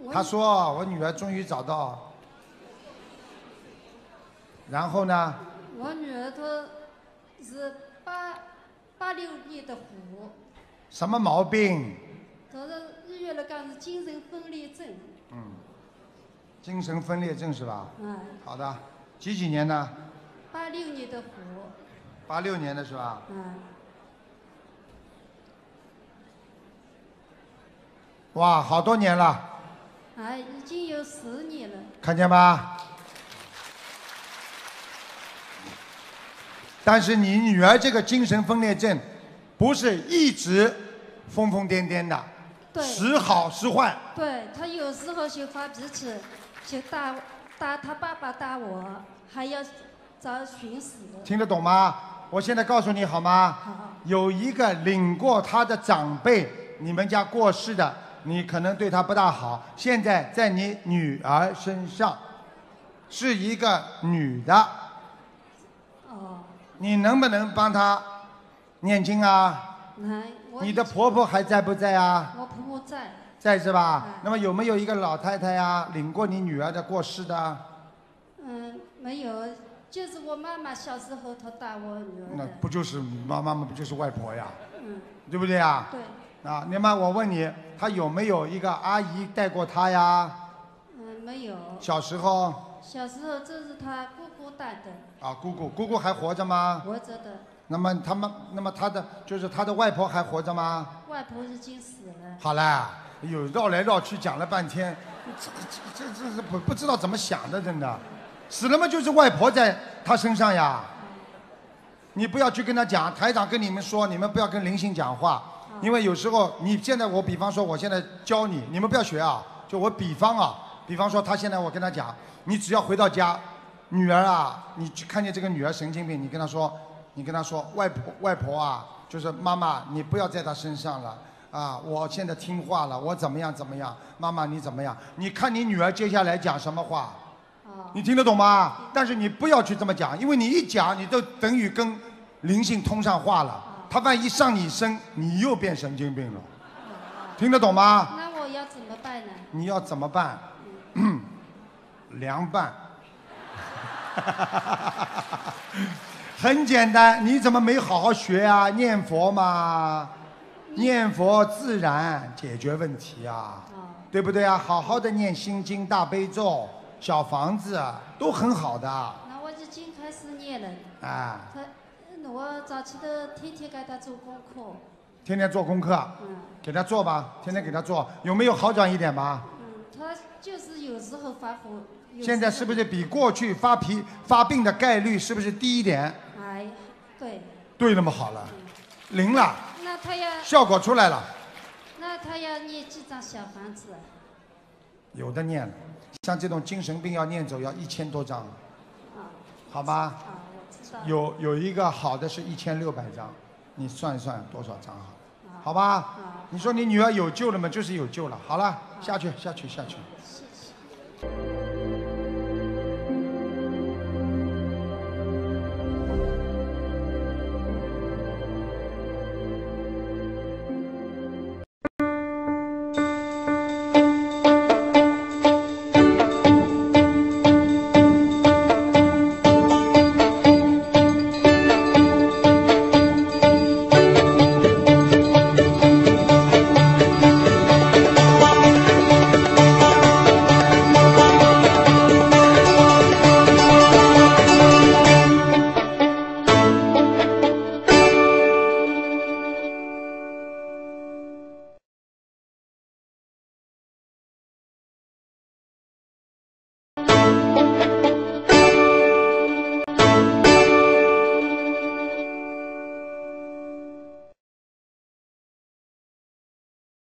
他说我女儿终于找到，然后呢？ 我女儿她是86年的虎。 什么毛病？ 她是医院来讲是精神分裂症。 精神分裂症是吧？好的，几年呢 ？86年的虎。 86年的是吧？哇，好多年了。 已经有10年了。 看见吧？但是你女儿这个精神分裂症，不是一直疯疯癫癫的，时好时坏。 对，她有时候就发脾气，就打她爸爸打我，还要找寻死。 听得懂吗？我现在告诉你好吗？ 好。 有一个领过他的长辈，你们家过世的，你可能对他不大好。现在在你女儿身上，是一个女的。你能不能帮她念经啊？你的婆婆还在不在啊？ 我婆婆在。 在是吧？那么有没有一个老太太呀，领过你女儿的过世的？ 没有，就是我妈妈小时候她打我女儿的。 那不就是妈妈不就是外婆呀？对不对呀？ 对。 那么我问你，她有没有一个阿姨带过她呀？ 没有。 小时候？ 小时候这是她姑姑带的。 姑姑还活着吗？ 活着的。 那么她的外婆还活着吗？ 外婆已经死了。 好啦，绕来绕去讲了半天，这是不知道怎么想的，真的，死了嘛就是外婆在她身上呀。你不要去跟她讲，台长跟你们说，你们不要跟灵性讲话，因为有时候你现在我比方说我现在教你，你们不要学啊，就我比方说他现在我跟他讲，你只要回到家。女儿啊，你看见这个女儿神经病，你跟她说，外婆啊，就是妈妈，你不要在她身上了啊！我现在听话了，我怎么样，妈妈你怎么样？你看你女儿接下来讲什么话？你听得懂吗？但是你不要去这么讲，因为你一讲，你就等于跟灵性通上话了。她万一上你身，你又变神经病了，听得懂吗？ 那我要怎么办呢？ 你要怎么办？凉拌。很简单，你怎么没好好学啊？念佛嘛，念佛自然解决问题啊，对不对啊？好好的念心经、大悲咒、小房子都很好的。 那我已经开始念了。我早起的天天给他做功课。 天天做功课。给他做吧，天天给他做，有没有好转一点吧？ 他就是有时候发火。 现在是不是比过去发病的概率是不是低一点？ 对。 对，那么好了，灵了。 那他要效果出来了。 那他要念几张小房子？ 有的念了，像这种精神病要念走要1000多张。好吧。 我知道。 有一个好的是1600张，你算一算多少张好？好吧。你说你女儿有救了吗？就是有救了。好了，下去。 谢谢。